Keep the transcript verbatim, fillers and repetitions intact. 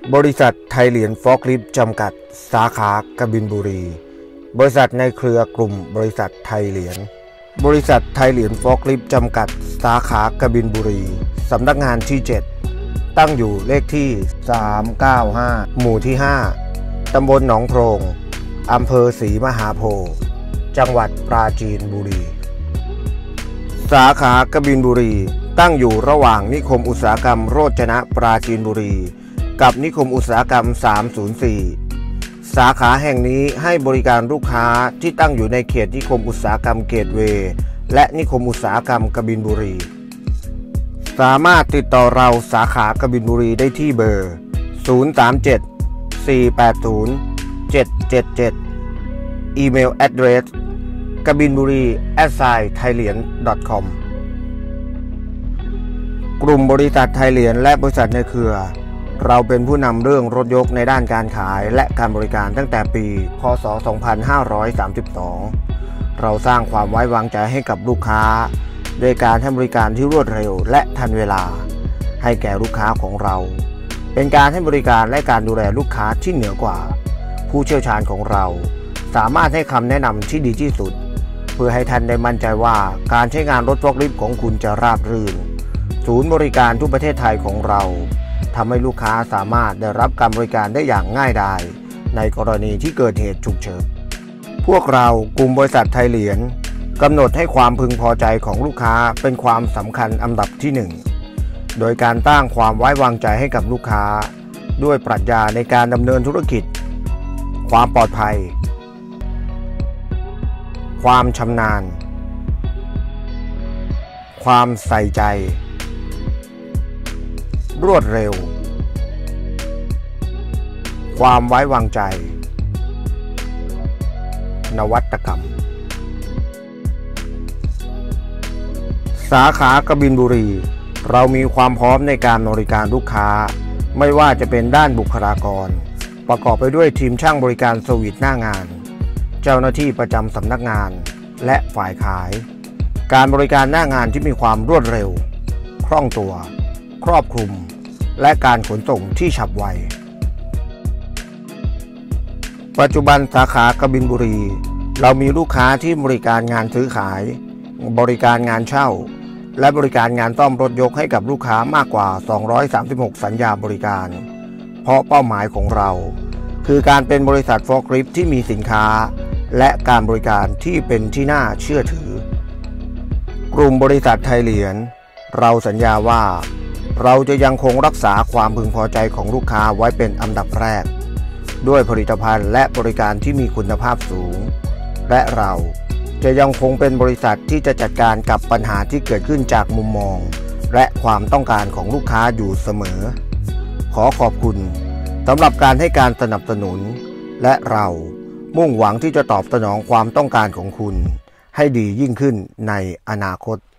บริษัทไทยเหรียญฟอกลิฟต์จำกัดสาขากบินบุรีบริษัทในเครือกลุ่มบริษัทไทยเหรียญบริษัทไทยเหรียญฟอกลิฟต์จำกัดสาขากบินบุรีสำนักงานที่เจ็ดตั้งอยู่เลขที่สามเก้าห้าหมู่ที่ห้าตำบลหนองโพรงอำเภอศรีมหาโพธิ์จังหวัดปราจีนบุรีสาขากบินบุรีตั้งอยู่ระหว่างนิคมอุตสาหกรรมโรจนะปราจีนบุรีกับนิคมอุตสาหกรรมสามศูนย์สี่สาขาแห่งนี้ให้บริการลูกค้าที่ตั้งอยู่ในเขตนิคมอุตสาหกรรมเกตเวย์และนิคมอุตสาหกรรมกบินบุรีสามารถติดต่อเราสาขากบินบุรีได้ที่เบอร์ศูนย์ สาม เจ็ด สี่ แปด ศูนย์ เจ็ด เจ็ด เจ็ดอีเมล address กบินบุรี แอท ไซน์ ไทยเหรียญ ดอท คอม กลุ่มบริษัทไทยเหรียญและบริษัทในเครือเราเป็นผู้นำเรื่องรถยกในด้านการขายและการบริการตั้งแต่ปีพ.ศ. สองพันห้าร้อยสามสิบสองเราสร้างความไว้วางใจให้กับลูกค้าโดยการให้บริการที่รวดเร็วและทันเวลาให้แก่ลูกค้าของเราเป็นการให้บริการและการดูแลลูกค้าที่เหนือกว่าผู้เชี่ยวชาญของเราสามารถให้คำแนะนำที่ดีที่สุดเพื่อให้ท่านได้มั่นใจว่าการใช้งานรถฟอกลิฟต์ของคุณจะราบรื่นศูนย์บริการทั่วประเทศไทยของเราทำให้ลูกค้าสามารถได้รับการบริการได้อย่างง่ายดายในกรณีที่เกิดเหตุฉุกเฉินพวกเรากลุ่มบริษัทไทยเหรียญกำหนดให้ความพึงพอใจของลูกค้าเป็นความสำคัญอันดับที่หนึ่งโดยการตั้งความไว้วางใจให้กับลูกค้าด้วยปรัชญาในการดำเนินธุรกิจความปลอดภัยความชำนาญความใส่ใจรวดเร็วความไว้วางใจนวัตกรรมสาขากบินบุรีเรามีความพร้อมในการบริการลูกค้าไม่ว่าจะเป็นด้านบุคลากรประกอบไปด้วยทีมช่างบริการเซอร์วิสหน้างานเจ้าหน้าที่ประจำสำนักงานและฝ่ายขายการบริการหน้างานที่มีความรวดเร็วคล่องตัวครอบคลุมและการขนส่งที่ฉับไวปัจจุบันสาขากบินบุรีเรามีลูกค้าที่บริการงานซื้อขายบริการงานเช่าและบริการงานซ่อมรถยกให้กับลูกค้ามากกว่าสองร้อยสามสิบหกสัญญาบริการเพราะเป้าหมายของเราคือการเป็นบริษัทฟอกลิฟต์ที่มีสินค้าและการบริการที่เป็นที่น่าเชื่อถือกลุ่มบริษัทไทยเหรียญเราสัญญาว่าเราจะยังคงรักษาความพึงพอใจของลูกค้าไว้เป็นอันดับแรกด้วยผลิตภัณฑ์และบริการที่มีคุณภาพสูงและเราจะยังคงเป็นบริษัทที่จะจัดการกับปัญหาที่เกิดขึ้นจากมุมมองและความต้องการของลูกค้าอยู่เสมอขอขอบคุณสำหรับการให้การสนับสนุนและเรามุ่งหวังที่จะตอบสนองความต้องการของคุณให้ดียิ่งขึ้นในอนาคต